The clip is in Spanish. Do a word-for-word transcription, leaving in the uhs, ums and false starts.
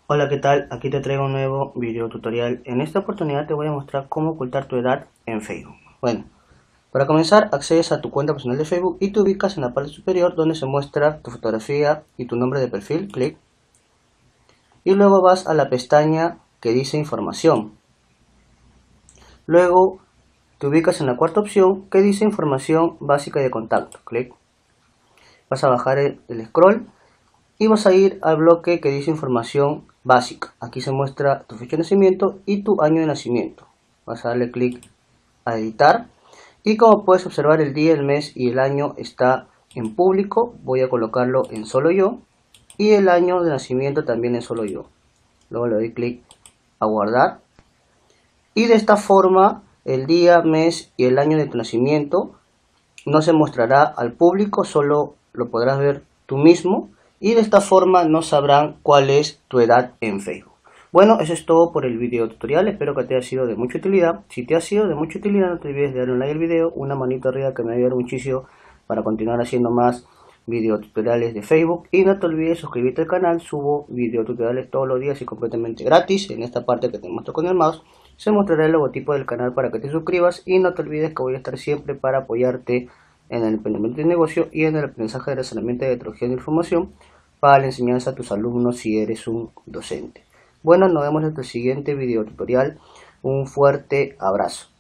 Hola, ¿qué tal? Aquí te traigo un nuevo video tutorial. En esta oportunidad te voy a mostrar cómo ocultar tu edad en Facebook. Bueno, para comenzar, accedes a tu cuenta personal de Facebook y te ubicas en la parte superior donde se muestra tu fotografía y tu nombre de perfil, clic. Y luego vas a la pestaña que dice información. Luego te ubicas en la cuarta opción que dice información básica y de contacto, clic. Vas a bajar el, el scroll y vas a ir al bloque que dice información básica. Aquí se muestra tu fecha de nacimiento y tu año de nacimiento. Vas a darle clic a editar y como puedes observar el día, el mes y el año está en público. Voy a colocarlo en solo yo y el año de nacimiento también en solo yo. Luego le doy clic a guardar y de esta forma el día, mes y el año de tu nacimiento no se mostrará al público, solo lo podrás ver tú mismo y de esta forma no sabrán cuál es tu edad en Facebook. Bueno, eso es todo por el video tutorial, espero que te haya sido de mucha utilidad. Si te ha sido de mucha utilidad, no te olvides de darle un like al video, una manito arriba que me ayuda muchísimo para continuar haciendo más video tutoriales de Facebook. Y no te olvides suscribirte al canal, subo video tutoriales todos los días y completamente gratis. En esta parte que te muestro con el mouse se mostrará el logotipo del canal para que te suscribas y no te olvides que voy a estar siempre para apoyarte en el emprendimiento de negocio y en el aprendizaje de razonamiento de tecnología de información para la enseñanza a tus alumnos si eres un docente. Bueno, nos vemos en el siguiente video tutorial. Un fuerte abrazo.